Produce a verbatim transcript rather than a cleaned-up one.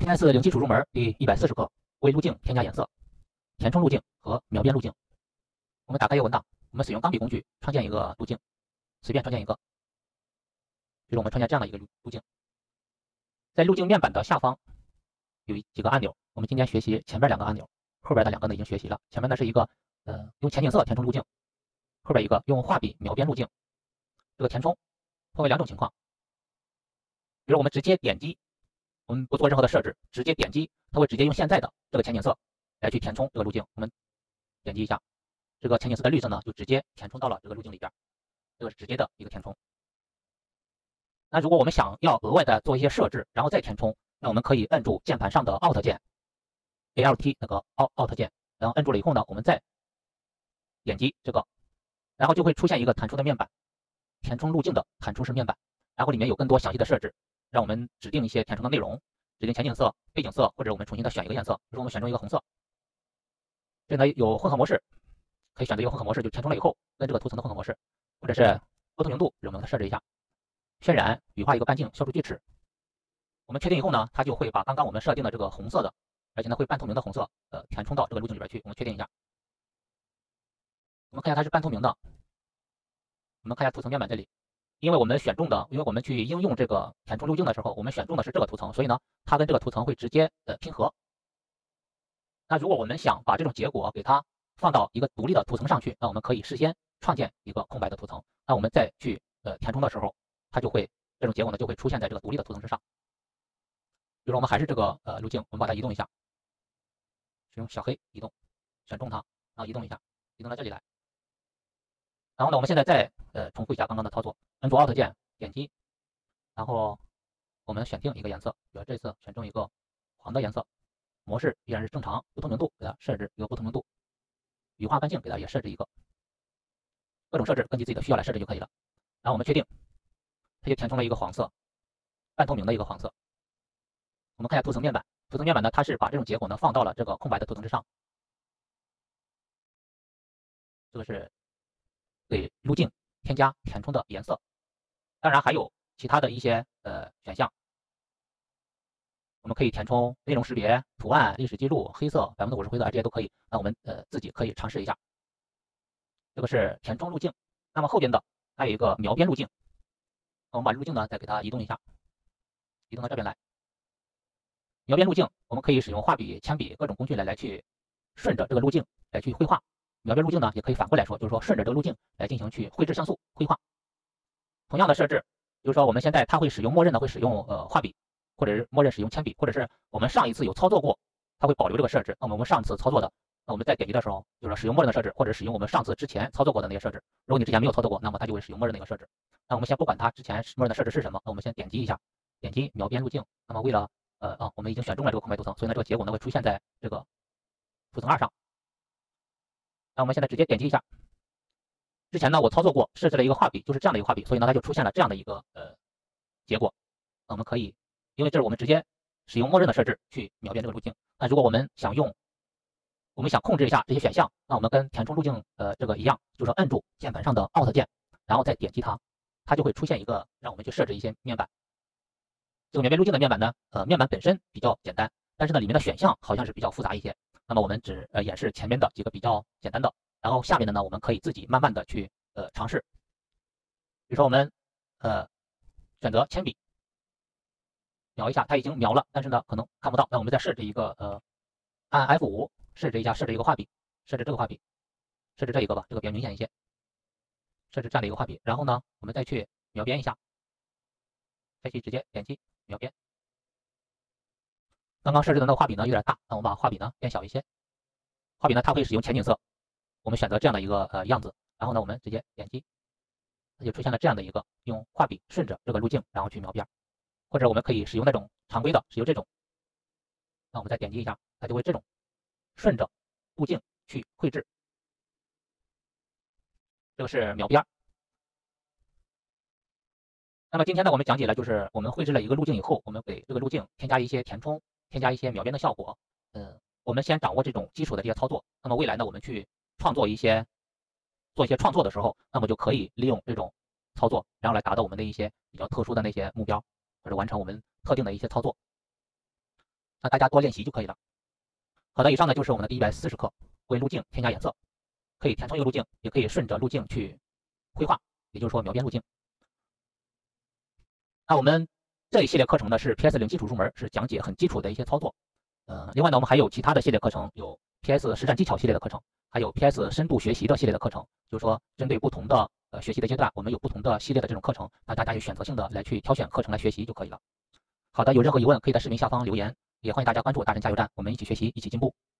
P S 零基础入门第一百四十课，为路径添加颜色，填充路径和描边路径。我们打开一个文档，我们使用钢笔工具创建一个路径，随便创建一个，比如我们创建这样的一个路路径。在路径面板的下方有几个按钮，我们今天学习前边两个按钮，后边的两个呢已经学习了。前面呢是一个呃用前景色填充路径，后边一个用画笔描边路径。这个填充分为两种情况，比如我们直接点击。我们不做任何的设置，直接点击，它会直接用现在的这个前景色来去填充这个路径。我们点击一下，这个前景色的绿色呢，就直接填充到了这个路径里边，这个是直接的一个填充。那如果我们想要额外的做一些设置，然后再填充，那我们可以摁住键盘上的 Alt 键 ，Alt 那个 Alt 键，然后摁住了以后呢，我们再点击这个，然后就会出现一个弹出的面板，填充路径的弹出式面板，然后里面有更多详细的设置。让我们指定一些填充的内容，指定前景色、背景色，或者我们重新的选一个颜色，比如说我们选中一个红色。这呢有混合模式，可以选择一个混合模式，就填充了以后跟这个图层的混合模式，或者是不透明度，我们设置一下。渲染羽化一个半径，消除锯齿。我们确定以后呢，它就会把刚刚我们设定的这个红色的，而且呢会半透明的红色，呃，填充到这个路径里边去。我们确定一下。我们看一下它是半透明的。我们看一下图层面板这里。因为我们选中的，因为我们去应用这个填充路径的时候，我们选中的是这个图层，所以呢，它跟这个图层会直接呃拼合。那如果我们想把这种结果给它放到一个独立的图层上去，那我们可以事先创建一个空白的图层，那我们再去呃填充的时候，它就会这种结果呢就会出现在这个独立的图层之上。比如说我们还是这个呃路径，我们把它移动一下，使用小黑移动，选中它，然后移动一下，移动到这里来。然后呢，我们现在再呃重复一下刚刚的操作，摁住 Alt 键点击，然后我们选定一个颜色，比如这次选中一个黄的颜色，模式依然是正常，不透明度给它设置一个不透明度，羽化半径给它也设置一个，各种设置根据自己的需要来设置就可以了。然后我们确定，它就填充了一个黄色，半透明的一个黄色。我们看一下图层面板，图层面板呢，它是把这种结果呢放到了这个空白的图层之上，这个是给路径添加填充的颜色，当然还有其他的一些呃选项，我们可以填充内容识别、图案、历史记录、黑色百分之五十灰色这些都可以。那我们呃自己可以尝试一下。这个是填充路径，那么后边的还有一个描边路径，我们把路径呢再给它移动一下，移动到这边来。描边路径我们可以使用画笔、铅笔各种工具来来去顺着这个路径来去绘画。描边路径呢，也可以反过来说，就是说顺着这个路径来进行去绘制像素绘画。同样的设置，就是说我们现在它会使用默认的会使用呃画笔，或者是默认使用铅笔，或者是我们上一次有操作过，它会保留这个设置。那么我们上次操作的，那我们在点击的时候，就是使用默认的设置，或者使用我们上次之前操作过的那些设置。如果你之前没有操作过，那么它就会使用默认的一个设置。那我们先不管它之前默认的设置是什么，那我们先点击一下，点击描边路径。那么为了呃啊，我们已经选中了这个空白图层，所以呢这个结果呢会出现在这个图层二上。那我们现在直接点击一下，之前呢我操作过，设置了一个画笔，就是这样的一个画笔，所以呢它就出现了这样的一个呃结果。那我们可以，因为这是我们直接使用默认的设置去描边这个路径。那如果我们想用，我们想控制一下这些选项，那我们跟填充路径呃这个一样，就是摁住键盘上的 Alt 键，然后再点击它，它就会出现一个让我们去设置一些面板。这个描边路径的面板呢，呃面板本身比较简单，但是呢里面的选项好像是比较复杂一些。那么我们只呃演示前面的几个比较简单的，然后下面的呢我们可以自己慢慢的去呃尝试。比如说我们呃选择铅笔描一下，它已经描了，但是呢可能看不到，那我们再设置一个呃按 F 五 设置一下，设置一个画笔，设置这个画笔，设置这一个吧，这个比较明显一些，设置这样的一个画笔，然后呢我们再去描边一下，再去直接点击描边。刚刚设置的那个画笔呢有点大，那我们把画笔呢变小一些。画笔呢它会使用前景色，我们选择这样的一个呃样子，然后呢我们直接点击，它就出现了这样的一个用画笔顺着这个路径然后去描边，或者我们可以使用那种常规的，使用这种。那我们再点击一下，它就会这种顺着路径去绘制。这个是描边。那么今天呢我们讲解了就是我们绘制了一个路径以后，我们给这个路径添加一些填充，添加一些描边的效果。嗯，我们先掌握这种基础的这些操作，那么未来呢我们去创作一些做一些创作的时候，那么就可以利用这种操作，然后来达到我们的一些比较特殊的那些目标，或者完成我们特定的一些操作。 那大家多练习就可以了。好的，以上呢就是我们的第一百四十课，为路径添加颜色，可以填充一个路径，也可以顺着路径去绘画，也就是说描边路径。那我们这一系列课程呢是 P S 零基础入门，是讲解很基础的一些操作。呃，另外呢，我们还有其他的系列课程，有 P S 实战技巧系列的课程，还有 P S 深度学习的系列的课程。就是说，针对不同的呃学习的阶段，我们有不同的系列的这种课程，那大家有选择性的来去挑选课程来学习就可以了。好的，有任何疑问可以在视频下方留言，也欢迎大家关注大神加油站，我们一起学习，一起进步。